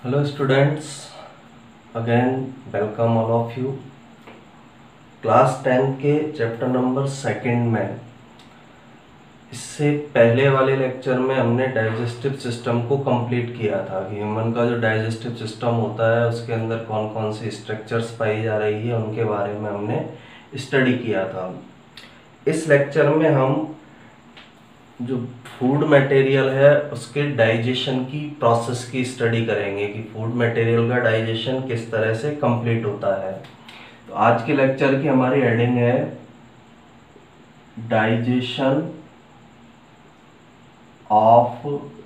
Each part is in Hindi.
Hello students, again welcome all of you. Class 10 के चैप्टर नंबर सेकंड में इससे पहले वाले लेक्चर में हमने डाइजेस्टिव सिस्टम को कंप्लीट किया था कि ह्यूमन का जो डाइजेस्टिव सिस्टम होता है उसके अंदर कौन कौन सी स्ट्रक्चर्स पाई जा रही है उनके बारे में हमने स्टडी किया था। इस लेक्चर में हम जो फूड मटेरियल है उसके डाइजेशन की प्रोसेस की स्टडी करेंगे कि फूड मटेरियल का डाइजेशन किस तरह से कंप्लीट होता है। तो आज के लेक्चर की हमारी हेडिंग है डाइजेशन ऑफ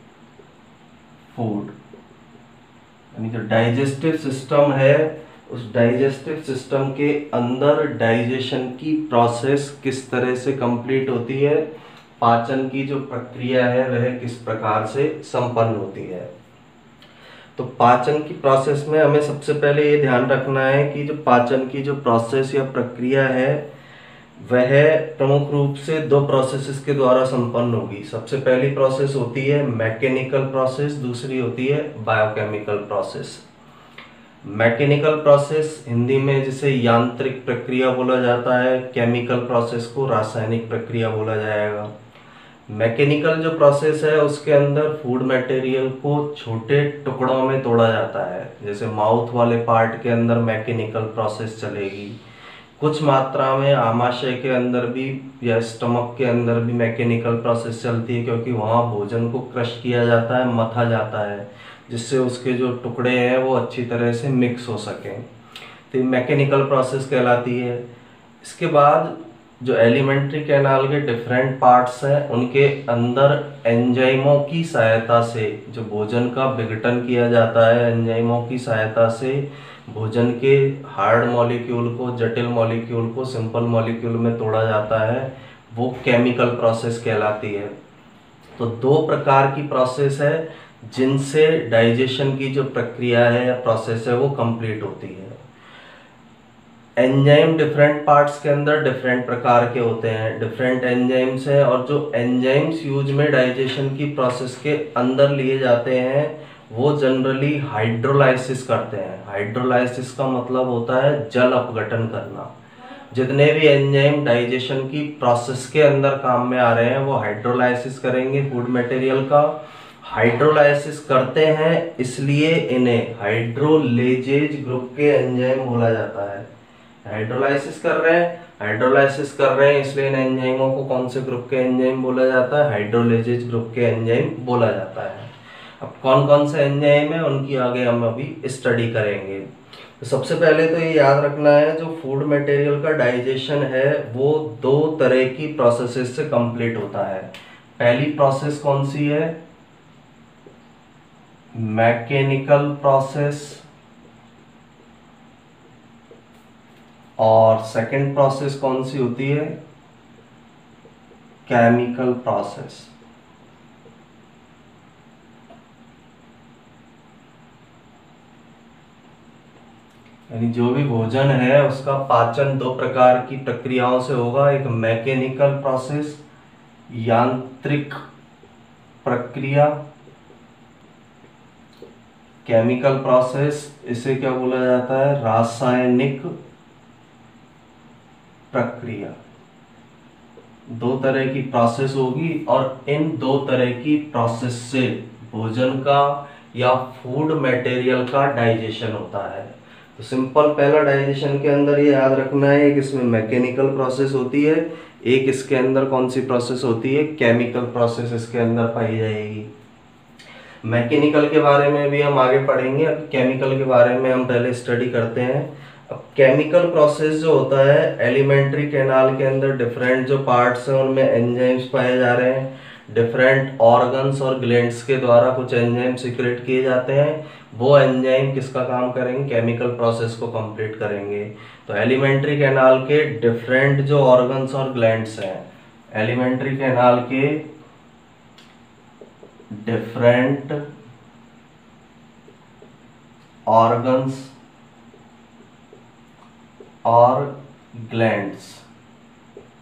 फूड, यानी जो डाइजेस्टिव सिस्टम है उस डाइजेस्टिव सिस्टम के अंदर डाइजेशन की प्रोसेस किस तरह से कंप्लीट होती है, पाचन की जो प्रक्रिया है वह किस प्रकार से संपन्न होती है। तो पाचन की प्रोसेस में हमें सबसे पहले ये ध्यान रखना है कि जो पाचन की जो प्रोसेस या प्रक्रिया है वह प्रमुख रूप से दो प्रोसेसेस के द्वारा संपन्न होगी। सबसे पहली प्रोसेस होती है मैकेनिकल प्रोसेस, दूसरी होती है biochemical process. Mechanical process Hindi में जिसे यांत्रिक प्रक्रिया बोला जाता है, केमिकल प्रोसेस को रासायनिक प्रक्रिया बोला जाएगा। मैकेनिकल जो प्रोसेस है उसके अंदर फूड मटेरियल को छोटे टुकड़ों में तोड़ा जाता है, जैसे माउथ वाले पार्ट के अंदर मैकेनिकल प्रोसेस चलेगी, कुछ मात्रा में आमाशय के अंदर भी या स्टमक के अंदर भी मैकेनिकल प्रोसेस चलती है, क्योंकि वहाँ भोजन को क्रश किया जाता है, मथा जाता है, जिससे उसके जो टुकड़े हैं वो अच्छी तरह से मिक्स हो सकें। तो मैकेनिकल प्रोसेस कहलाती है। इसके बाद जो एलिमेंट्री कैनाल के डिफरेंट पार्ट्स हैं उनके अंदर एंजाइमों की सहायता से जो भोजन का विघटन किया जाता है, एंजाइमों की सहायता से भोजन के हार्ड मॉलिक्यूल को, जटिल मॉलिक्यूल को सिंपल मॉलिक्यूल में तोड़ा जाता है, वो केमिकल प्रोसेस कहलाती है। तो दो प्रकार की प्रोसेस है जिनसे डाइजेशन की जो प्रक्रिया है या प्रोसेस है वो कंप्लीट होती है। एंजाइम डिफरेंट पार्ट्स के अंदर डिफरेंट प्रकार के होते हैं, डिफरेंट एंजाइम्स हैं, और जो एंजाइम्स यूज में डाइजेशन की प्रोसेस के अंदर लिए जाते हैं वो जनरली हाइड्रोलाइसिस करते हैं। हाइड्रोलाइसिस का मतलब होता है जल अपघटन करना। जितने भी एंजाइम डाइजेशन की प्रोसेस के अंदर काम में आ रहे हैं वो हाइड्रोलाइसिस करेंगे फूड मटेरियल का। हाइड्रोलाइसिस करते हैं इसलिए इन्हें हाइड्रोलेजेज ग्रुप के एंजाइम बोला जाता है। हाइड्रोलाइसिस कर रहे हैं इसलिए इन एंजाइमों को कौन से ग्रुप के एंजाइम बोला जाता है? हाइड्रोलेजेज ग्रुप के एंजाइम बोला जाता है। अब कौन कौन से एंजाइम है उनकी आगे हम अभी स्टडी करेंगे। तो सबसे पहले तो ये याद रखना है जो फूड मटेरियल का डाइजेशन है वो दो तरह की प्रोसेसेस से कंप्लीट होता है। पहली प्रोसेस कौन सी है? मैकेनिकल प्रोसेस, और सेकंड प्रोसेस कौन सी होती है? Chemical process. यानी जो भी भोजन है उसका पाचन दो प्रकार की प्रक्रियाओं से होगा। एक मैकेनिकल प्रोसेस, यांत्रिक प्रक्रिया, केमिकल प्रोसेस इसे क्या बोला जाता है? रासायनिक प्रक्रिया। दो तरह की प्रोसेस होगी और इन दो तरह की प्रोसेस से भोजन का या फूड मटेरियल का डाइजेशन होता है। तो सिंपल पहला डाइजेशन के अंदर ये याद रखना है कि इसमें मैकेनिकल प्रोसेस होती है, एक इसके अंदर कौन सी प्रोसेस होती है? केमिकल प्रोसेस इसके अंदर पाई जाएगी। मैकेनिकल के बारे में भी हम आगे पढ़ेंगे, अब केमिकल के बारे में हम पहले स्टडी करते हैं। अब केमिकल प्रोसेस जो होता है, एलिमेंट्री कैनाल के अंदर डिफरेंट जो पार्ट्स हैं उनमें एंजाइम्स पाए जा रहे हैं, डिफरेंट ऑर्गन्स और ग्लैंड्स के द्वारा कुछ एंजाइम सीक्रेट किए जाते हैं। वो एंजाइम किसका काम करेंगे? केमिकल प्रोसेस को कंप्लीट करेंगे। तो एलिमेंट्री कैनाल के डिफरेंट जो ऑर्गन्स और ग्लैंड्स हैं, एलिमेंट्री कैनाल के डिफरेंट ऑर्गन्स और ग्लैंड्स,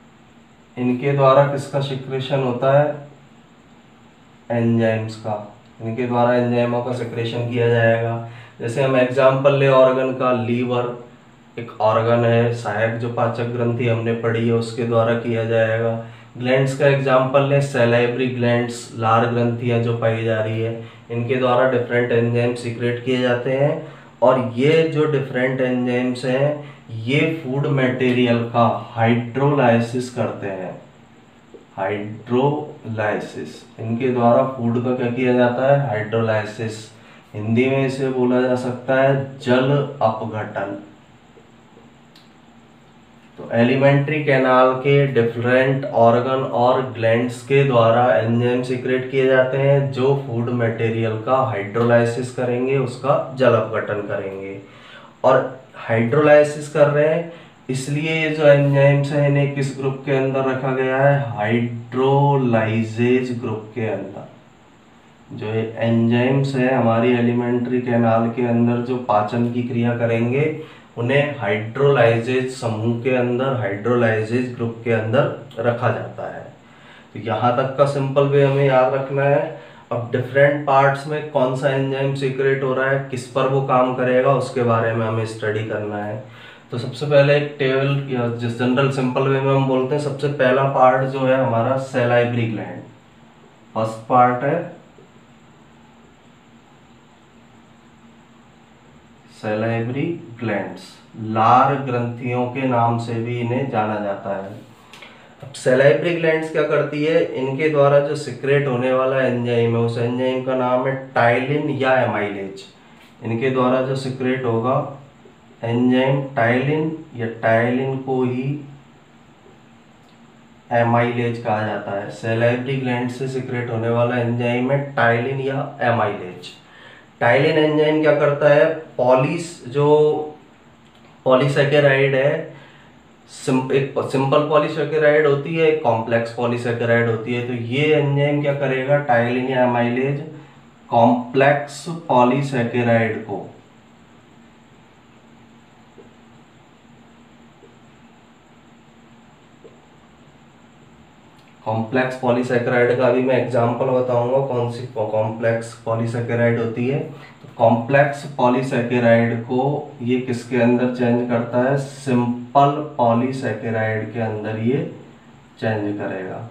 इनके द्वारा किसका सिक्रेशन होता है? एंजाइम्स का। इनके द्वारा एंजाइमों का सिक्रेशन किया जाएगा। जैसे हम एग्जाम्पल ले ऑर्गन का, लीवर एक ऑर्गन है, सहायक जो पाचक ग्रंथि हमने पढ़ी है उसके द्वारा किया जाएगा। ग्लैंड्स का एग्जाम्पल ले सैलाइवरी ग्लैंड्स, लार ग्रंथियां जो पाई जा रही है, इनके द्वारा डिफरेंट एंजाइम सीक्रेट किए जाते हैं। और ये जो डिफरेंट एंजाइम्स हैं ये फूड मटेरियल का हाइड्रोलाइसिस करते हैं। हाइड्रोलाइसिस, इनके द्वारा फूड का क्या किया जाता है? हाइड्रोलाइसिस। हिंदी में इसे बोला जा सकता है जल अपघटन। तो एलिमेंट्री कैनाल के डिफरेंट ऑर्गन और ग्लैंड्स के द्वारा एंजाइम सीक्रेट किए जाते हैं जो फूड मटेरियल का हाइड्रोलाइसिस करेंगे, उसका जल अपघटन करेंगे। और हाइड्रोलाइसिस कर रहे हैं इसलिए ये जो एंजाइम्स हैं इन्हें किस ग्रुप के अंदर रखा गया है? हाइड्रोलाइजेज ग्रुप के अंदर। जो एंजाइम्स हैं हमारी एलिमेंट्री कैनाल के अंदर जो पाचन की क्रिया करेंगे उन्हें हाइड्रोलाइजेज समूह के अंदर, हाइड्रोलाइजेज ग्रुप के अंदर रखा जाता है। तो यहाँ तक का सिंपल वे हमें याद रखना है। अब डिफरेंट पार्ट्स में कौन सा एंजाइम सीक्रेट हो रहा है, किस पर वो काम करेगा, उसके बारे में हमें स्टडी करना है। तो सबसे पहले एक टेबल जिस जनरल सिंपल वे में हम बोलते हैं, सबसे पहला पार्ट जो है हमारा सैलाइवरी ग्लैंड। फर्स्ट पार्ट है सैलाइवरी ग्लैंड्स, लार ग्रंथियों के नाम से भी इन्हें जाना जाता है। अब सैलाइवरी ग्लैंड्स क्या करती है? इनके द्वारा जो सिक्रेट होने वाला एंजाइम है उस एंजाइम का नाम है टाइलिन या एमाइलेज। इनके द्वारा जो सिक्रेट होगा एंजाइम टाइलिन या टाइलिन को ही एमाइलेज कहा जाता है। सैलाइवरी ग्लैंड से सिक्रेट होने वाला एंजाइम है टाइलिन या एमाइलेज। टाइलिन एंजाइम क्या करता है? जो पॉलीसैकेराइड है, एक सिंपल पॉलीसैकेराइड होती है, एक कॉम्प्लेक्स पॉलीसैकेराइड होती है। तो ये एंजाइम क्या करेगा? टाइलिन या एमाइलेज कॉम्प्लेक्स पॉलीसैकेराइड को कॉम्प्लेक्स पॉलीसैकेराइड का अभी मैं एग्जांपल बताऊंगा कौन सी कॉम्प्लेक्स पॉलीसैकेराइड होती है। तो कॉम्प्लेक्स पॉलीसैकेराइड को ये किसके अंदर चेंज करता है? सिंपल पॉलीसैकेराइड के अंदर ये चेंज करेगा।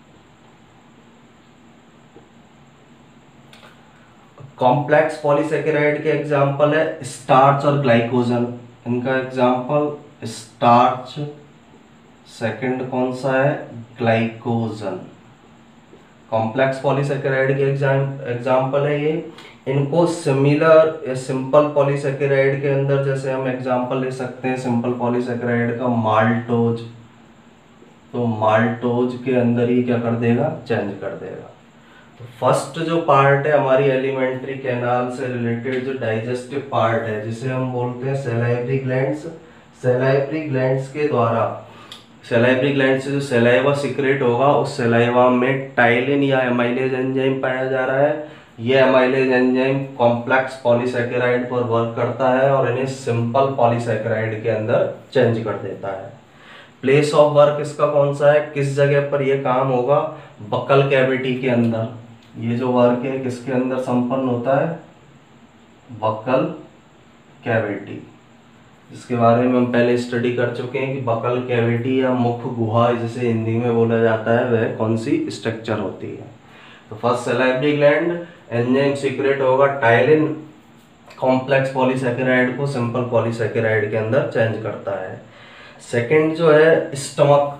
कॉम्प्लेक्स पॉलीसैकेराइड के एग्जांपल है स्टार्च और ग्लाइकोजन। इनका एग्जांपल स्टार्च, सेकंड कौन सा है? ग्लाइकोजन। कॉम्प्लेक्स पॉलीसैकेराइड के एग्जांपल है ये। इनको सिमिलर या सिंपल पॉलीसैकेराइड के अंदर जैसे हम एग्जांपल ले सकते हैं सिंपल पॉलीसैकेराइड का माल्टोज। तो माल्टोज के अंदर ही क्या कर देगा? चेंज कर देगा। तो फर्स्ट जो पार्ट है हमारी एलिमेंट्री कैनाल से रिलेटेड जो डाइजेस्टिव पार्ट है जिसे हम बोलते हैं सैलाइवरी ग्लैंड्स। सैलाइवरी ग्लैंड्स के द्वारा सैलाइवरी ग्लैंड से जो सैलाइवा सीक्रेट होगा उस सैलाइवा में टाइलिन या एमाइलेज एंजाइम पाया जा रहा है। यह एमाइलेज एंजाइम कॉम्प्लेक्स पॉलीसैकेराइड पर वर्क करता है और इन्हें सिंपल पॉलीसैकेराइड के अंदर चेंज कर देता है। प्लेस ऑफ वर्क इसका कौन सा है? किस जगह पर यह काम होगा? बकल कैविटी के अंदर। ये जो वर्क है किसके अंदर संपन्न होता है? बकल कैविटी, जिसके बारे में हम पहले स्टडी कर चुके हैं कि बकल कैविटी या मुख गुहा जिसे हिंदी में बोला जाता है वह कौन सी स्ट्रक्चर होती है। तो first salivary gland enzyme secrete होगा टाइलिन कॉम्प्लेक्स पॉलीसैकेराइड को सिंपल पॉलीसैकेराइड के अंदर चेंज करता है। सेकंड जो है स्टमक।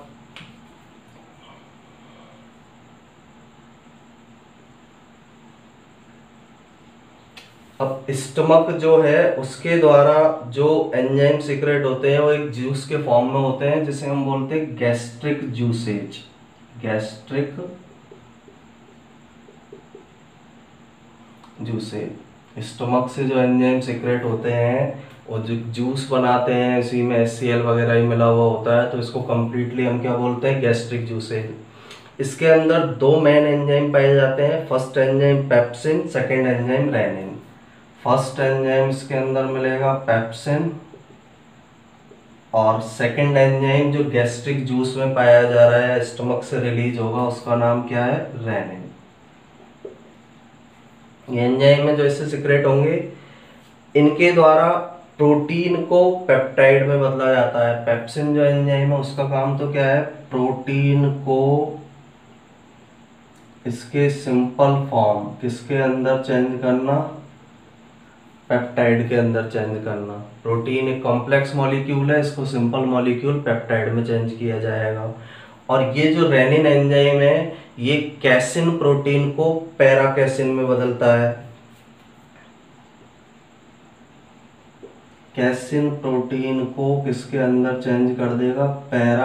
अब स्टमक जो है उसके द्वारा जो एंजाइम सीक्रेट होते हैं वो एक जूस के फॉर्म में होते हैं जिसे हम बोलते हैं gastric juices. Gastric juices. Stomach से जो एंजाइम सीक्रेट होते हैं वो जो जूस बनाते हैं इसी में HCl वगैरह ही मिला हुआ होता है तो इसको कंप्लीटली हम क्या बोलते हैं? Gastric juices. इसके अंदर दो मेन एंजाइम पाए जाते हैं। First enzyme pepsin, second enzyme rennin. First enzyme इसके अंदर मिलेगा पेप्सिन और सेकंड एंजाइम जो गैस्ट्रिक जूस में पाया जा रहा है स्टमक से रिलीज होगा उसका नाम क्या है? रेनिन। ये एंजाइम में जो इससे सिक्रेट होंगे, इनके द्वारा प्रोटीन को पेप्टाइड में बदला जाता है। पेप्सिन जो एंजाइम है उसका काम तो क्या है, प्रोटीन को इसके सिंपल फॉर्म किसके अंदर चेंज करना, पेप्टाइड के अंदर चेंज करना। प्रोटीन एक कॉम्प्लेक्स मॉलिक्यूल है, इसको सिंपल मॉलिक्यूल पेप्टाइड में चेंज किया जाएगा। और ये जो रेनिन एंजाइम है ये कैसिन प्रोटीन को पैरा कैसिन में बदलता है। कैसिन प्रोटीन को किसके अंदर चेंज कर देगा, पैरा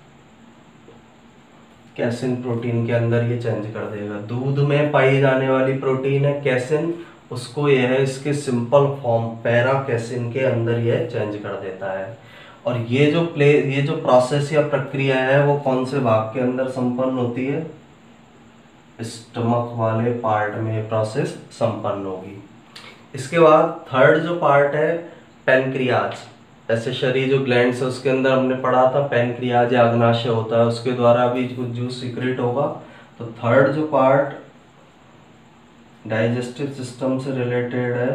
कैसिन प्रोटीन के अंदर ये चेंज कर देगा। दूध में पाई जाने वाली प्रोटीन है कैसिन, उसको यह है इसके सिंपल फॉर्म पैरा कैसिन के अंदर यह चेंज कर देता है। और ये जो प्रोसेस या प्रक्रिया है वो कौन से भाग के अंदर संपन्न होती है, स्टमक वाले पार्ट में प्रोसेस संपन्न होगी। इसके बाद थर्ड जो पार्ट है पैनक्रियाज। ऐसे शरीर जो ग्लैंड्स है उसके अंदर हमने पढ़ा था पैनक्रियाज या अग्नाशय होता है, उसके द्वारा भी कुछ जूस सीक्रेट होगा। तो थर्ड जो पार्ट डाइजेस्टिव सिस्टम से रिलेटेड है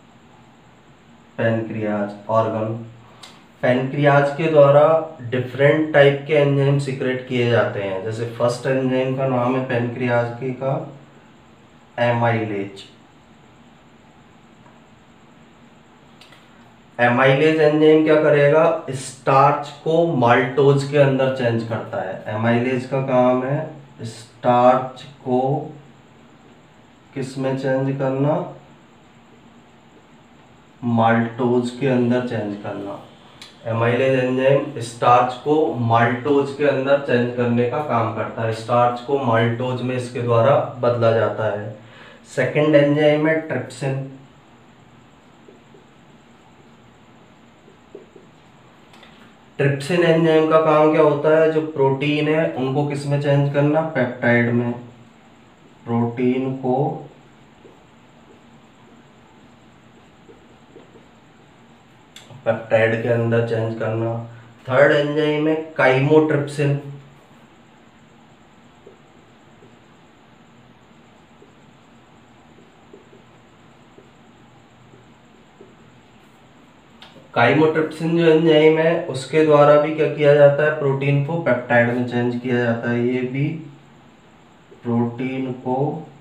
पैनक्रियाज ऑर्गन। पैनक्रियाज के द्वारा डिफरेंट टाइप के एंजाइम सीक्रेट किए जाते हैं। जैसे फर्स्ट एंजाइम का नाम है पैनक्रियाज की का एमाइलेज। एमाइलेज एंजाइम क्या करेगा, स्टार्च को माल्टोज के अंदर चेंज करता है। एमाइलेज का काम है स्टार्च को किस में चेंज करना, माल्टोज के अंदर चेंज करना। एमाइलेज एंजाइम स्टार्च को माल्टोज के अंदर चेंज करने का काम करता है। स्टार्च को माल्टोज में इसके द्वारा बदला जाता है। सेकंड एंजाइम है ट्रिप्सिन। ट्रिप्सिन एंजाइम का काम क्या होता है, जो प्रोटीन है उनको किस में चेंज करना, पेप्टाइड में। प्रोटीन को पेप्टाइड के अंदर चेंज करना। थर्ड एंजाइम है काइमोट्रिप्सिन। काइमोट्रिप्सिन जो एंजाइम है उसके द्वारा भी क्या किया जाता है, प्रोटीन को पेप्टाइड में चेंज किया जाता है। ये भी प्रोटीन को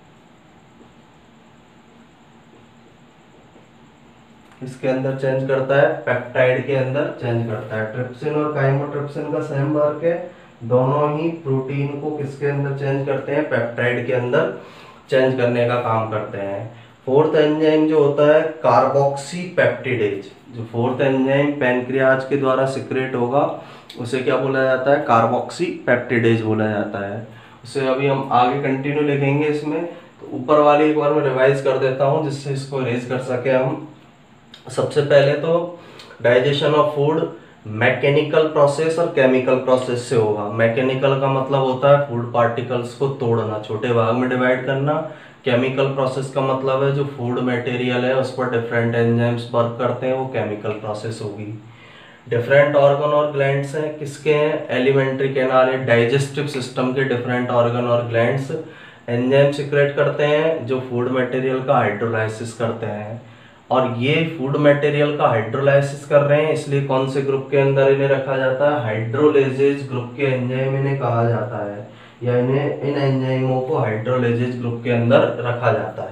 इसके अंदर चेंज करता है, पेप्टाइड के अंदर चेंज करता है। ट्रिप्सिन और काइमोट्रिप्सिन का सेम वर्क है, दोनों ही प्रोटीन को किसके अंदर चेंज करते हैं, पेप्टाइड के अंदर चेंज करने का काम करते हैं। फोर्थ एंजाइम जो होता है कार्बोक्सी पेप्टिडेज। जो फोर्थ एंजाइम पैनक्रियाज के द्वारा सिक्रेट होगा उसे क्या बोला जाता है, कार्बोक्सी पेप्टिडेज बोला जाता है। उसे अभी हम आगे कंटिन्यू लिखेंगे इसमें, तो ऊपर वाली एक बार मैं रिवाइज कर देता हूँ जिससे इसको इरेज कर सके हम। सबसे पहले तो digestion of food mechanical process और केमिकल प्रोसेस से होगा। मैकेनिकल का मतलब होता है फूड पार्टिकल्स को तोड़ना, छोटे भाग में डिवाइड करना। केमिकल प्रोसेस का मतलब है जो फूड मटेरियल है उस पर डिफरेंट एंजाइम्स वर्क करते हैं, वो केमिकल प्रोसेस होगी। डिफरेंट ऑर्गन और ग्लैंड्स हैं, किसके हैं, एलिमेंट्री कैनाल है, डाइजेस्टिव सिस्टम के डिफरेंट ऑर्गन और ग्लैंड्स एंजाइम सीक्रेट करते हैं जो फूड मटेरियल का हाइड्रोलाइसिस करते हैं। और ये फूड मटेरियल का हाइड्रोलाइसिस कर रहे हैं इसलिए कौन से ग्रुप के अंदर इन्हें रखा जाता है, हाइड्रोलेजेज ग्रुप के एंजाइम इन्हें कहा जाता है, या इन्हें इन एंजाइमों को हाइड्रोलेजेज ग्रुप के अंदर रखा जाता है।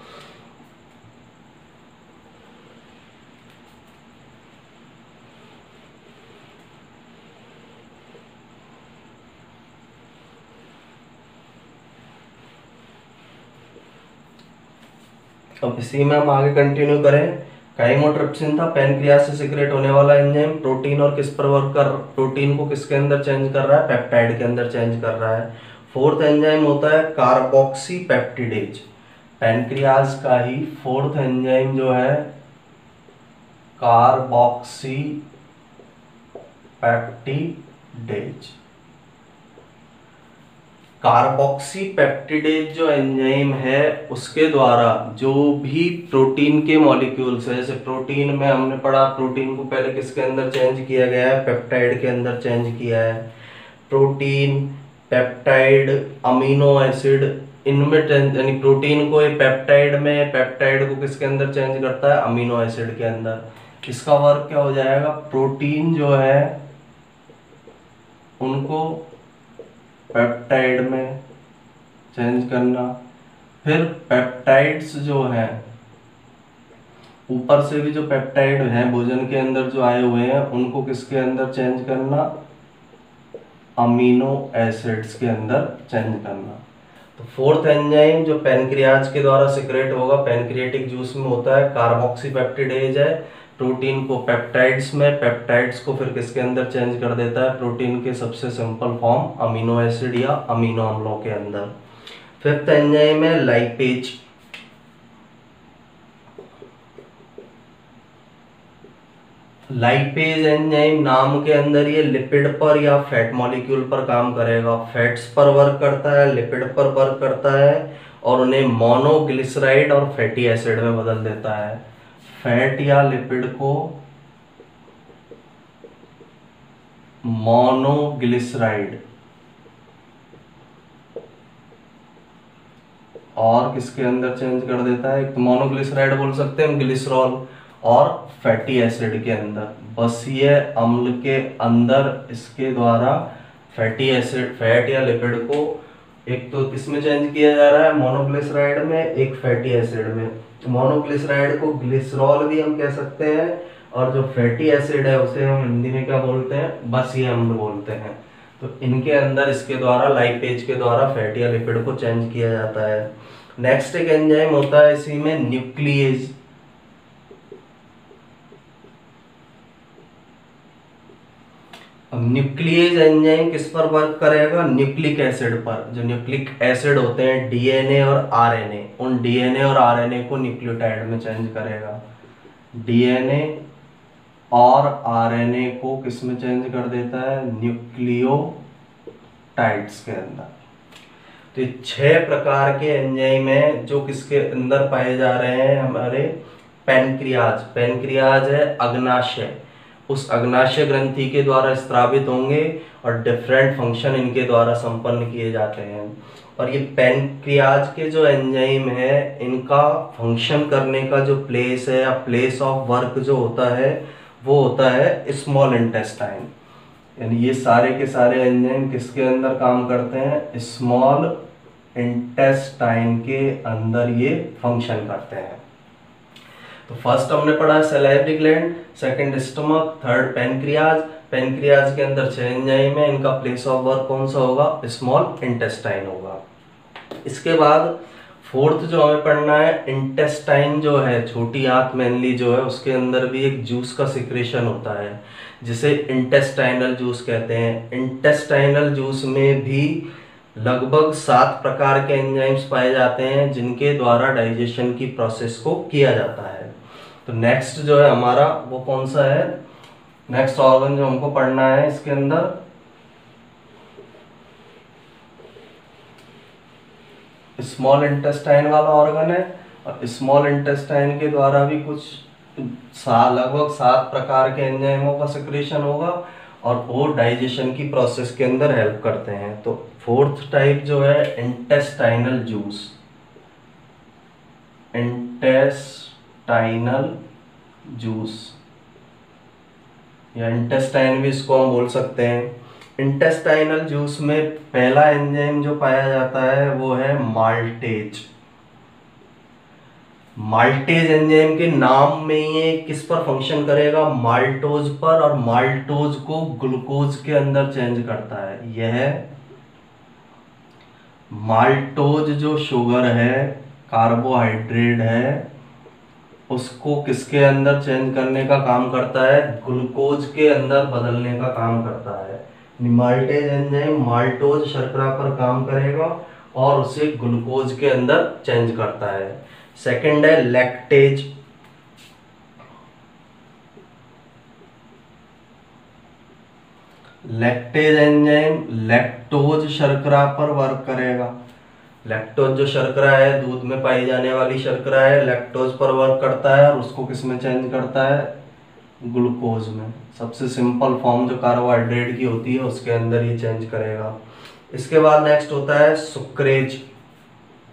अब इसी में हम आगे कंटिन्यू करें। काइमोट्रिप्सिन था पैनक्रियाज से सिक्रेट होने वाला एंजाइम, प्रोटीन और किस पर वर्क कर, प्रोटीन को किसके अंदर चेंज कर रहा है, पेप्टाइड के अंदर चेंज कर रहा है। फोर्थ एंजाइम होता है कार्बोक्सी पेप्टिडेज। पैनक्रियाज का ही फोर्थ एंजाइम जो है कार्बोक्सी पेप्टिडेज। कार्बोक्सी पेप्टिडेज जो एंजाइम है उसके द्वारा जो भी प्रोटीन के मॉलिक्यूल्स है, जैसे प्रोटीन में हमने पढ़ा प्रोटीन को पहले किसके अंदर चेंज किया गया है, पेप्टाइड के अंदर चेंज किया है। प्रोटीन, पेप्टाइड, अमीनो एसिड, इनमें यानी प्रोटीन को पेप्टाइड में, पेप्टाइड को किसके अंदर चेंज करता है, अमीनो एसिड के अंदर। इसका वर्क क्या हो जाएगा, प्रोटीन जो है उनको पेप्टाइड में चेंज करना, फिर पेप्टाइड्स जो है ऊपर से भी जो पेप्टाइड हैं भोजन के अंदर जो आए हुए हैं उनको किसके अंदर चेंज करना, अमीनो एसिड्स के अंदर चेंज करना। तो फोर्थ एंजाइम जो पैनक्रियाज के द्वारा सिक्रेट होगा, पैनक्रियाटिक जूस में होता है, कार्बोक्सीपेप्टिडेज है। प्रोटीन को पेप्टाइड्स में, पेप्टाइड्स को फिर किसके अंदर चेंज कर देता है, प्रोटीन के सबसे सिंपल फॉर्म अमीनो एसिड या अमीनो अम्लों के अंदर। फिफ्थ एंजाइम है लाइपेज। लाइपेज एंजाइम नाम के अंदर ये लिपिड पर या फैट मॉलिक्यूल पर काम करेगा। फैट्स पर वर्क करता है, लिपिड पर वर्क करता है और उन्हें मोनोग्लिसराइड और फैटी एसिड में बदल देता है। फैट या लिपिड को मोनोग्लिसराइड और किसके अंदर चेंज कर देता है, मोनोग्लिसराइड बोल सकते हैं, ग्लिसरॉल और फैटी एसिड के अंदर। बस ये अम्ल के अंदर इसके द्वारा फैटी एसिड, फैट या लिपिड को एक तो किसमें चेंज किया जा रहा है, मोनोग्लिसराइड में, एक फैटी एसिड में। मोनोग्लिसराइड को ग्लिसरॉल भी हम कह सकते हैं और जो फैटी एसिड है उसे हम हिंदी में क्या बोलते हैं, बस ये अम्ल बोलते हैं। तो इनके अंदर इसके द्वारा, लाइपेज के द्वारा फैटी या लिपिड को चेंज किया जाता है। नेक्स्ट एक एंजाइम होता है इसी में न्यूक्लिएज। अब न्यूक्लिएज एंजाइम किस पर वर्क करेगा, न्यूक्लिक एसिड पर। जो न्यूक्लिक एसिड होते हैं डीएनए और आरएनए, उन डीएनए और आरएनए को न्यूक्लियोटाइड में चेंज करेगा। डीएनए और आरएनए को किस में चेंज कर देता है, न्यूक्लियोटाइड्स के अंदर। तो ये 6 प्रकार के एंजाइम हैं जो किसके अंदर पाए जा रहे हैं, हमारे पैनक्रियाज। पैनक्रियाज है अग्नाशय, उस अग्नाशय ग्रंथि के द्वारा स्त्रावित होंगे और डिफरेंट फंक्शन इनके द्वारा संपन्न किए जाते हैं। और ये पैनक्रियाज के जो एंजाइम है इनका फंक्शन करने का जो प्लेस है या प्लेस ऑफ वर्क जो होता है वो होता है स्मॉल इंटेस्टाइन। यानी ये सारे के सारे एंजाइम किसके अंदर काम करते हैं, स्मॉल इंटेस्टाइन के अंदर ये फंक्शन करते हैं। तो फर्स्ट हमने पढ़ा salivary gland, second stomach, third pancreas. Pancreas के अंदर 6 एंजाइम है, इनका प्लेस ऑफ वर्क कौन सा होगा, स्मॉल इंटेस्टाइन होगा। इसके बाद फोर्थ जो हमें पढ़ना है, इंटेस्टाइन जो है, छोटी आंत मेनली जो है, उसके अंदर भी एक जूस का सिक्रेशन होता है जिसे इंटेस्टाइनल जूस कहते हैं। इंटेस्टाइनल जूस में भी लगभग 7 प्रकार के एंजाइम्स पाए जाते हैं जिनके द्वारा डाइजेशन की प्रोसेस को किया जाता है। तो नेक्स्ट जो है हमारा वो कौन सा है, नेक्स्ट ऑर्गन जो हमको पढ़ना है इसके अंदर स्मॉल इंटेस्टाइन वाला ऑर्गन है। और स्मॉल इंटेस्टाइन के द्वारा भी कुछ लगभग 7 प्रकार के एंजाइमों का सिक्रेशन होगा और वो डाइजेशन की प्रोसेस के अंदर हेल्प करते हैं। तो फोर्थ टाइप जो है इंटेस्टाइनल जूस, इंटेस्टाइनल जूस या इंटेस्टाइन भी इसको हम बोल सकते हैं। इंटेस्टाइनल जूस में पहला एंजाइम जो पाया जाता है वो है माल्टेज। माल्टेज एंजाइम के नाम में ये किस पर फंक्शन करेगा, माल्टोज पर, और माल्टोज को ग्लूकोज के अंदर चेंज करता है। यह माल्टोज जो शुगर है, कार्बोहाइड्रेट है, उसको किसके अंदर चेंज करने का काम करता है, ग्लूकोज के अंदर बदलने का काम करता है। माल्टेज एंजाइम माल्टोज शर्करा पर काम करेगा और उसे ग्लूकोज के अंदर चेंज करता है। सेकंड है लैक्टेज। लैक्टेज एंजाइम लैक्टोज शर्करा पर वर्क करेगा। लैक्टोज जो शर्करा है, दूध में पाई जाने वाली शर्करा है, लैक्टोज पर वर्क करता है और उसको किस में चेंज करता है, ग्लूकोज में। सबसे सिंपल फॉर्म जो कार्बोहाइड्रेट की होती है उसके अंदर ये चेंज करेगा। इसके बाद नेक्स्ट होता है सुक्रेज।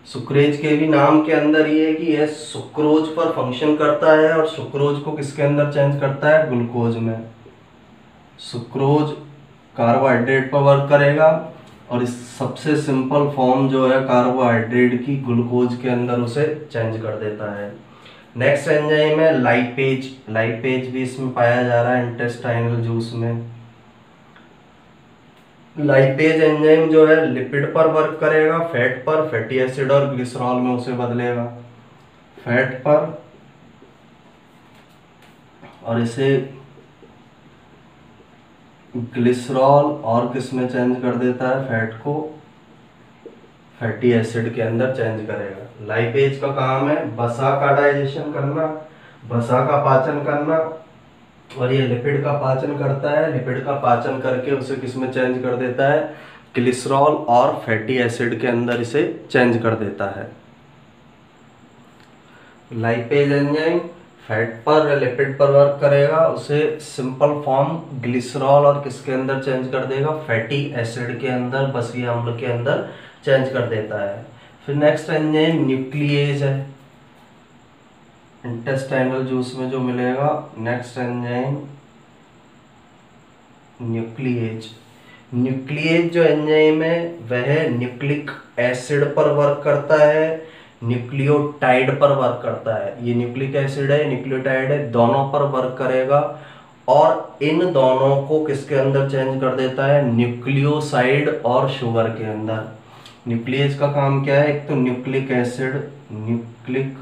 सुक्रेज के भी नाम के अंदर ये है कि यह सुक्रोज पर फंक्शन करता है और सुक्रोज को किसके अंदर चेंज करता है, ग्लूकोज में। सुक्रोज कार्बोहाइड्रेट पर वर्क करेगा और इस सबसे सिंपल फॉर्म जो है कार्बोहाइड्रेट की, ग्लूकोज के अंदर उसे चेंज कर देता है। नेक्स्ट एंजाइम है लाइपेज। लाइपेज भी इसमें पाया जा रहा है इंटेस्टाइनल जूस में। लाइपेज एंजाइम जो है लिपिड पर वर्क करेगा, फैट पर, फैटी एसिड और ग्लिसरॉल में उसे बदलेगा। फैट पर, और इसे ग्लिसरॉल और किस में चेंज कर देता है, फैट को फैटी एसिड के अंदर चेंज करेगा। लाइपेज का काम है वसा का डाइजेशन करना, वसा का पाचन करना, और ये लिपिड का पाचन करता है। लिपिड का पाचन करके उसे किस में चेंज कर देता है, ग्लिसरॉल और फैटी एसिड के अंदर इसे चेंज कर देता है। लाइपेज एंजाइम फैट पर, लिपिड पर वर्क करेगा, उसे सिंपल फॉर्म ग्लिसरॉल और किसके अंदर चेंज कर देगा, फैटी एसिड के अंदर, बसीय अम्ल के अंदर चेंज कर देता है। फिर नेक्स्ट एंजाइम न्यूक्लिएज है, इंटेस्टाइनल जूस में जो मिलेगा। Next enzyme nuclease. न्यूक्लिएज जो एंजाइम है वह न्यूक्लिक एसिड पर वर्क करता है, न्यूक्लियोटाइड पर वर्क करता है। ये न्यूक्लिक एसिड है, न्यूक्लियोटाइड है, दोनों पर वर्क करेगा और इन दोनों को किसके अंदर चेंज कर देता है, न्यूक्लियोसाइड और शुगर के अंदर। न्यूक्लिएज का काम क्या है, एक तो न्यूक्लिक एसिड, न्यूक्लिक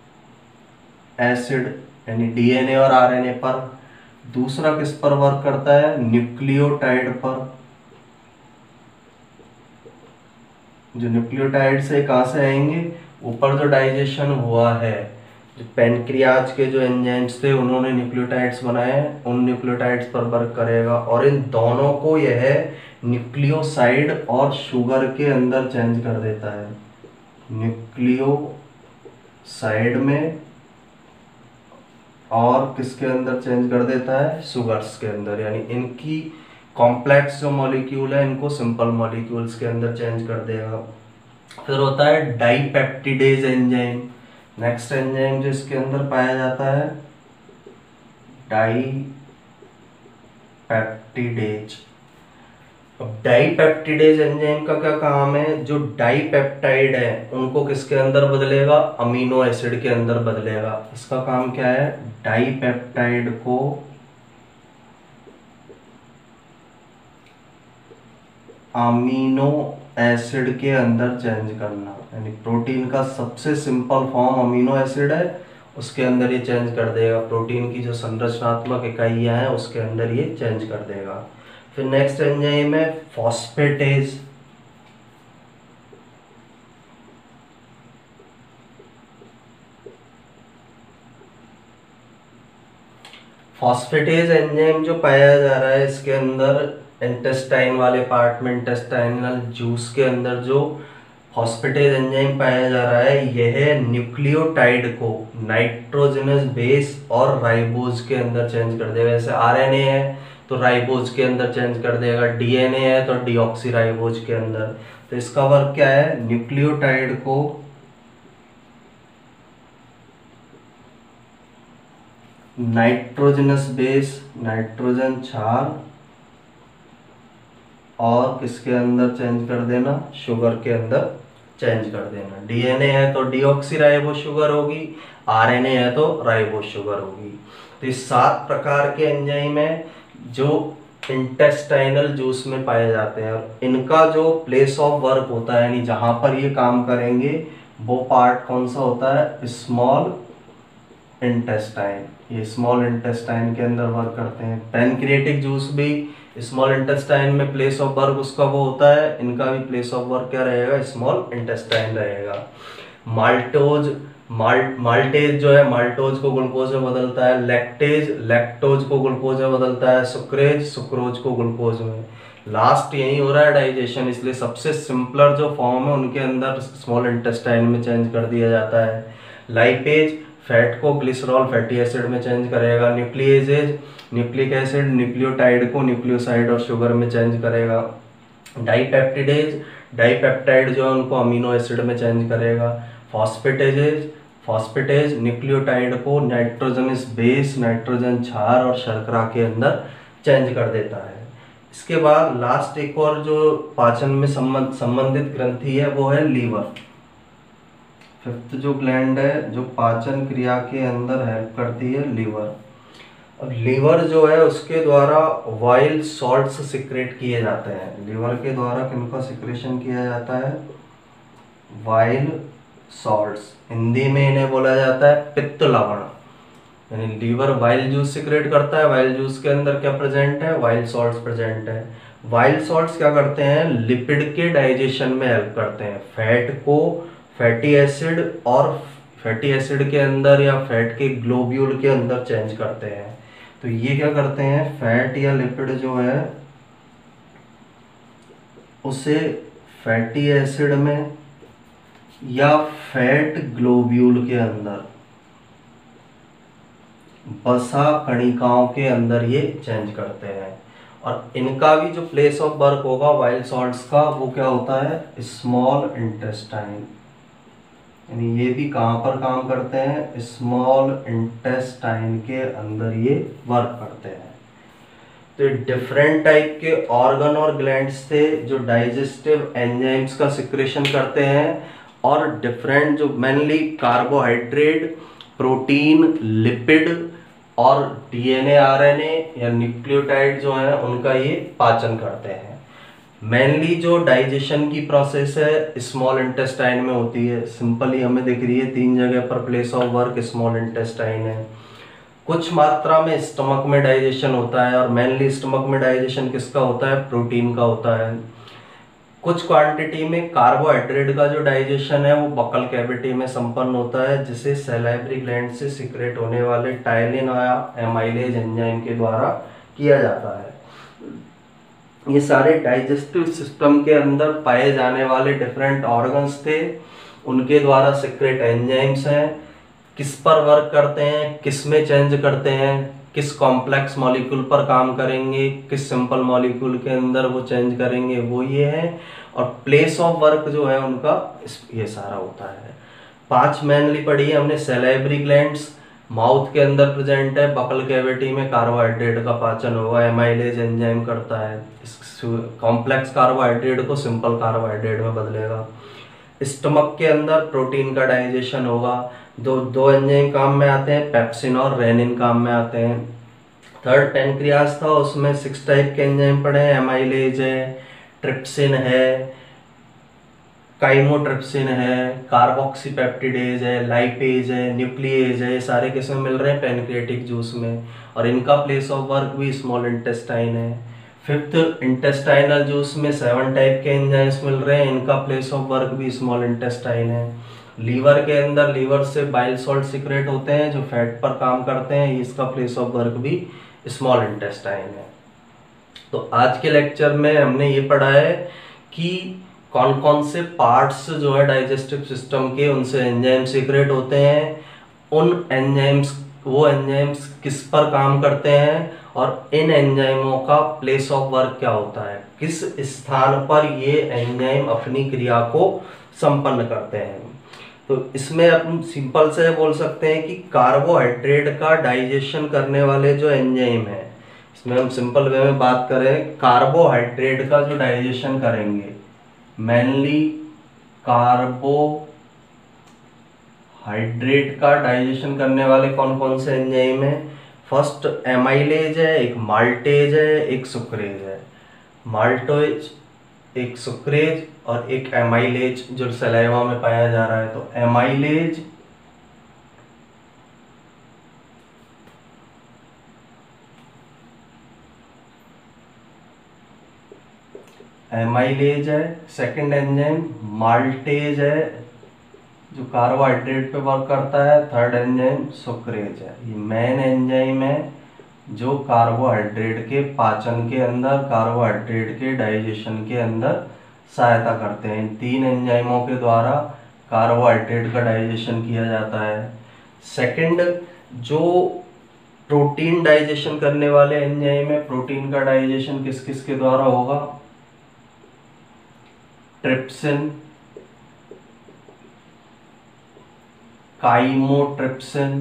एसिड यानी डीएनए और आरएनए पर, दूसरा किस पर वर्क करता है, न्यूक्लियोटाइड पर। जो न्यूक्लियोटाइड से कहां से आएंगे, ऊपर जो डाइजेशन हुआ है, जो पैनक्रियाज के जो एंजाइम्स थे उन्होंने न्यूक्लियोटाइड्स बनाए, उन न्यूक्लियोटाइड्स पर वर्क करेगा और इन दोनों को यह न्यूक्लियोसाइड और शुगर के अंदर चेंज कर देता है। न्यूक्लियोसाइड में और किसके अंदर चेंज कर देता है, शुगर्स के अंदर, यानी इनकी कॉम्प्लेक्स जो मॉलिक्यूल है इनको सिंपल मॉलिक्यूल्स के अंदर चेंज कर देगा। फिर होता है डाइपेप्टिडेज एंजाइम। नेक्स्ट एंजाइम जो इसके अंदर पाया जाता है, डाइपेप्टिडेज। अब डाइपेप्टिडेज एंजाइम का क्या काम है, जो डाइपेप्टाइड है उनको किसके अंदर बदलेगा, अमीनो एसिड के अंदर बदलेगा। इसका काम क्या है, डाइपेप्टाइड को अमीनो एसिड के अंदर चेंज करना, यानी प्रोटीन का सबसे सिंपल फॉर्म अमीनो एसिड है, उसके अंदर ये चेंज कर देगा। प्रोटीन की जो संरचनात्मक इकाइयां हैं उसके अंदर ये चेंज कर देगा। फिर नेक्स्ट एंजाइम है फॉस्फेटेज। फॉस्फेटेज एंजाइम जो पाया जा रहा है इसके अंदर इंटेस्टाइन वाले पार्ट में, इंटेस्टाइनल जूस के अंदर जो फॉस्फेटेज एंजाइम पाया जा रहा है यह न्यूक्लियोटाइड को नाइट्रोजनस बेस और राइबोज के अंदर चेंज कर देगा। जैसे आरएनए है तो राइबोज के अंदर चेंज कर देगा, डीएनए है तो डीऑक्सीराइबोज के अंदर। तो इसका वर्क क्या है, न्यूक्लियोटाइड को नाइट्रोजनस बेस, नाइट्रोजन क्षार और किसके अंदर चेंज कर देना, शुगर के अंदर चेंज कर देना। डीएनए है तो डीऑक्सीराइबोज शुगर होगी, आरएनए है तो राइबोज शुगर होगी। तो ये 7 प्रकार के एंजाइम है जो इंटेस्टाइनल जूस में पाए जाते हैं और इनका जो प्लेस ऑफ वर्क होता है यानी जहां पर ये काम करेंगे वो पार्ट कौन सा होता है, स्मॉल इंटेस्टाइन। ये स्मॉल इंटेस्टाइन के अंदर वर्क करते हैं। पैनक्रियाटिक जूस भी स्मॉल इंटेस्टाइन में प्लेस ऑफ वर्क उसका वो होता है, इनका भी प्लेस ऑफ वर्क क्या रहेगा, स्मॉल इंटेस्टाइन रहेगा। माल्टोज, माल्टेज जो है माल्टोज को ग्लूकोज में बदलता है, लैक्टेज लैक्टोज को ग्लूकोज में बदलता है, सुक्रेज सुक्रोज को ग्लूकोज में। लास्ट यही हो रहा है डाइजेशन, इसलिए सबसे सिंपलर जो फॉर्म है उनके अंदर स्मॉल इंटेस्टाइन में चेंज कर दिया जाता है। लाइपेज फैट को ग्लिसरॉल फैटी एसिड में चेंज करेगा। न्यूक्लिएजेज न्यूक्लिक एसिड न्यूक्लियोटाइड को न्यूक्लियोसाइड और शुगर में चेंज करेगा। डाइपेप्टिडेज, डाइपेप्टाइड जो है उनको अमीनो एसिड में चेंज करेगा। फॉस्फेटेजेज, फॉस्फेटेज न्यूक्लियोटाइड को नाइट्रोजनस बेस, नाइट्रोजन क्षार और शर्करा के अंदर चेंज कर देता है। इसके बाद लास्ट एक और जो पाचन में संबंधित ग्रंथि है वो है लीवर। फिफ्थ जो ग्लैंड है जो पाचन क्रिया के अंदर हेल्प करती है, लीवर। अब लीवर जो है उसके द्वारा वाइल सॉल्ट्स सिक्रेट किए जाते हैं। लीवर के द्वारा किनका सिक्रेशन किया जाता है? Bile salts. हिंदी में इन्हें बोला जाता है पित्त लवण। यानी लीवर वाइल जूस सिक्रेट करता है। वाइल जूस के अंदर क्या प्रेजेंट है? वाइल सॉल्ट्स प्रेजेंट है। वाइल सॉल्ट्स क्या करते हैं? लिपिड के डाइजेशन में हेल्प करते हैं। फैट को फैटी एसिड और फैटी एसिड के अंदर या फैट के ग्लोब्यूल के अंदर चेंज करते हैं। तो ये क्या करते हैं? फैट या लिपिड जो है उसे फैटी एसिड में या फैट ग्लोब्यूल के अंदर वसा कणिकाओं के अंदर ये चेंज करते हैं। और इनका भी जो प्लेस ऑफ वर्क होगा वाइल सॉल्ट्स का, वो क्या होता है? Small intestine. यानी ये भी कहाँ पर काम करते हैं? स्मॉल इंटेस्टाइन के अंदर ये वर्क करते हैं। तो डिफरेंट टाइप के ऑर्गन और ग्लैंड्स थे जो डाइजेस्टिव एंजाइम्स का सिक्रेशन करते हैं, और डिफरेंट जो मेनली कार्बोहाइड्रेट, प्रोटीन, लिपिड और डीएनए, आरएनए या न्यूक्लियोटाइड जो है उनका ये पाचन करते हैं। मेनली जो डाइजेशन की प्रोसेस है स्मॉल इंटेस्टाइन में होती है। सिंपली हमें दिख रही है 3 जगह पर place of work small intestine है। कुछ मात्रा में स्टमक में डाइजेशन होता है, और मेनली स्टमक में डाइजेशन किसका होता है? प्रोटीन का होता है। कुछ क्वांटिटी में कार्बोहाइड्रेट का जो डाइजेशन है वो बकल कैविटी में संपन्न होता है, जिसे सैलाइवरी ग्लैंड से सिक्रेट होने वाले टाइलिन या एमाइलेज एंजाइम के द्वारा किया जाता है। ये सारे डाइजेस्टिव सिस्टम के अंदर पाए जाने वाले डिफरेंट ऑर्गन्स थे, उनके द्वारा सिक्रेट एंजाइम्स हैं। किस पर वर्क करते हैं, किस में चेंज करते हैं, किस कॉम्प्लेक्स मॉलिक्यूल पर काम करेंगे, किस सिंपल मॉलिक्यूल के अंदर वो चेंज करेंगे, वो ये है। और प्लेस ऑफ वर्क जो है उनका ये सारा होता है। 5 मेनली पढ़ी है हमने। सैलाइवरी ग्लैंड्स माउथ के अंदर प्रेजेंट है। बकल कैविटी में कार्बोहाइड्रेट का पाचन होगा, एमाइलेज एंजाइम करता है, कॉम्प्लेक्स कार्बोहाइड्रेट को सिंपल कार्बोहाइड्रेट में बदलेगा। स्टमक के अंदर प्रोटीन का डाइजेशन होगा। दो एंजाइम काम में आते हैं, पेप्सिन और रेनिन काम में आते हैं। थर्ड पेनक्रियास था, उसमें 6 टाइप के एंजाइम पड़े हैं। एमाइलेज है, ट्रिप्सिन है, काइमोट्रिप्सिन है, कार्बोक्सीपेप्टिडेज है, लाइपेज है, न्यूक्लिएज है। ये सारे किसमें मिल रहे हैं? पेनक्रियाटिक जूस में। और इनका प्लेस ऑफ वर्क भी स्मॉल इंटेस्टाइन है। फिफ्थ इंटेस्टाइनल जूस में 7 टाइप के एंजाइम्स मिल रहे हैं, इनका प्लेस ऑफ वर्क भी स्मॉल इंटेस्टाइन है। लीवर के अंदर लीवर से बाइल सॉल्ट सिक्रेट होते हैं जो फैट पर काम करते हैं, इसका प्लेस ऑफ वर्क भी स्मॉल इंटेस्टाइन है। तो आज के लेक्चर में हमने ये पढ़ा है कि कौन कौन से पार्ट्स जो है डाइजेस्टिव सिस्टम के, उनसे एंजाइम सीक्रेट होते हैं, उन एंजाइम्स, वो एंजाइम्स किस पर काम करते हैं, और इन एंजाइमों का प्लेस ऑफ वर्क क्या होता है, किस स्थान पर ये एंजाइम अपनी क्रिया को संपन्न करते हैं। तो इसमें अपन सिंपल से बोल सकते हैं कि कार्बोहाइड्रेट का डाइजेशन करने वाले जो एंजाइम है, इसमें हम सिंपल वे में बात करें, कार्बोहाइड्रेट का जो डाइजेशन करेंगे, मेनली कार्बोहाइड्रेट का डाइजेशन करने वाले कौन कौन से एंजाइम है? फर्स्ट एमाइलेज है, एक माल्टेज है, एक सुक्रेज है। माल्टेज, एक सुक्रेज और एक एमाइलेज जो सलाइवा में पाया जा रहा है। तो एमाइलेज है सेकंड एंजाइम, माल्टेज है जो कार्बोहाइड्रेट पे वर्क करता है, थर्ड एंजाइम सुक्रेज है। ये मेन एंजाइम है जो कार्बोहाइड्रेट के पाचन के अंदर, कार्बोहाइड्रेट के डाइजेशन के अंदर सहायता करते हैं। इन 3 एंजाइमों के द्वारा कार्बोहाइड्रेट का डाइजेशन किया जाता है। सेकंड, जो प्रोटीन डाइजेशन करने वाले एंजाइम है, प्रोटीन का डाइजेशन किस किस के द्वारा होगा? ट्रिप्सिन, काइमोट्रिप्सिन,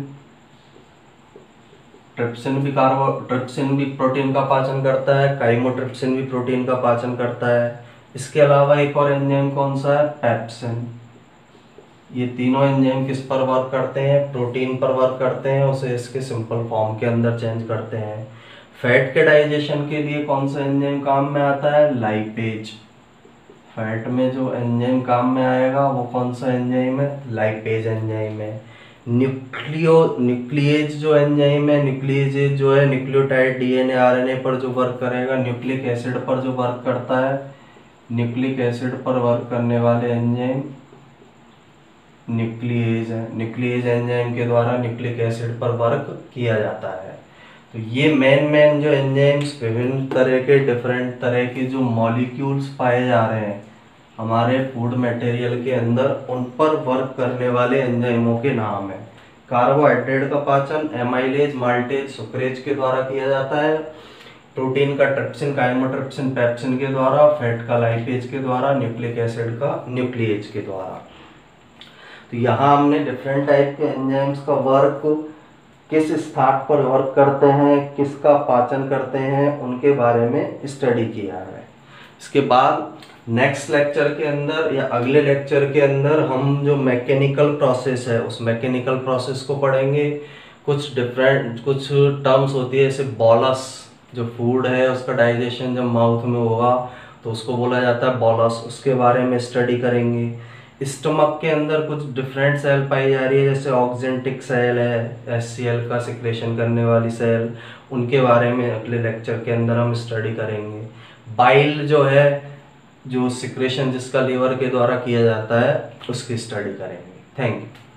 ट्रिप्सिन भी प्रोटीन का पाचन करता है, काइमोट्रिप्सिन भी प्रोटीन का पाचन करता है। इसके अलावा एक और एंजाइम कौन सा है, पेप्सिन। ये तीनों एंजाइम किस पर वर्क करते हैं, प्रोटीन पर वर्क करते हैं, उसे इसके सिंपल फॉर्म के अंदर चेंज करते हैं। फैट के डाइजेशन के लिए कौन सा एंजाइम काम में आता है, लाइपेज। फैट में जो एंजाइम काम में आएगा वो कौन सा एंजाइम है, लाइपेज एंजाइम है। न्यूक्लिएज जो एंजाइम है, न्यूक्लिएज जो है न्यूक्लियोटाइड डीएनए आरएनए पर जो वर्क करेगा, न्यूक्लिक एसिड पर जो वर्क करता है, न्यूक्लिक एसिड पर वर्क करने वाले एंजाइम न्यूक्लिएज है। न्यूक्लिएज एंजाइम के द्वारा न्यूक्लिक एसिड पर वर्क किया जाता है। तो ये मेन जो एंजाइम्स विभिन्न तरह के डिफरेंट तरह के जो मॉलिक्यूल्स पाए जा रहे हैं हमारे फूड मटेरियल के अंदर, उन पर वर्क करने वाले एंजाइमों के नाम है। कार्बोहाइड्रेट का पाचन एमाइलेज, माल्टेज, सुक्रेज के द्वारा किया जाता है। प्रोटीन का ट्रिप्सिन, काइमोट्रिप्सिन, पेप्सिन के द्वारा। फैट का लाइपेज के द्वारा। न्यूक्लिक एसिड का न्यूक्लिएज के द्वारा। तो यहाँ हमने डिफरेंट टाइप के एंजाइम्स का वर्क, किस स्थान पर वर्क करते हैं, किसका पाचन करते हैं, उनके बारे में स्टडी किया है। इसके बाद नेक्स्ट लेक्चर के अंदर या अगले लेक्चर के अंदर हम जो मैकेनिकल प्रोसेस है उस मैकेनिकल प्रोसेस को पढ़ेंगे। कुछ टर्म्स होती है, जैसे बॉलस, जो फूड है उसका डाइजेशन जब माउथ में होगा तो उसको बोला जाता है बॉलस, उसके बारे में स्टडी करेंगे। स्टमक के अंदर कुछ डिफरेंट सेल पाई जा रही है, जैसे ऑक्जेंटिक सेल है, HCl का सिक्रेशन करने वाली सेल, उनके बारे में अगले लेक्चर के अंदर हम स्टडी करेंगे। बाइल जो है, जो सिक्रेशन जिसका लीवर के द्वारा किया जाता है, उसकी स्टडी करेंगे। Thank you.